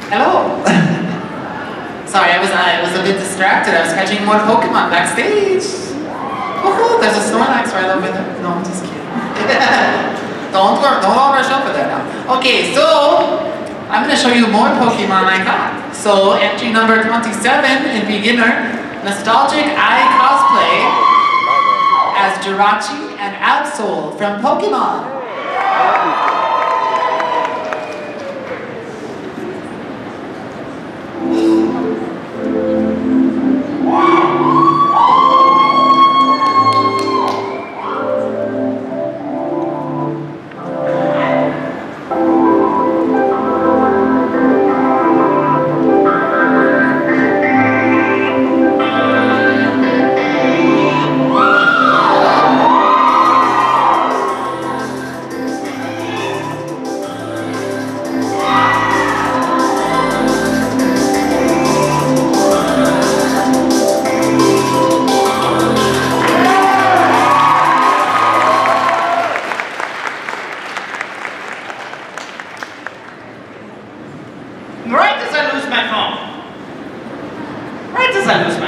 Hello. Sorry, I was a bit distracted. I was catching more Pokemon backstage. Woohoo! There's a Snorlax right over there. No, I'm just kidding. don't all rush over there now. Okay, so I'm gonna show you more Pokemon I got. So entry number 27 in beginner, nostalgic eye cosplay as Jirachi and Absol from Pokemon. Right as I lose my phone. Right as I lose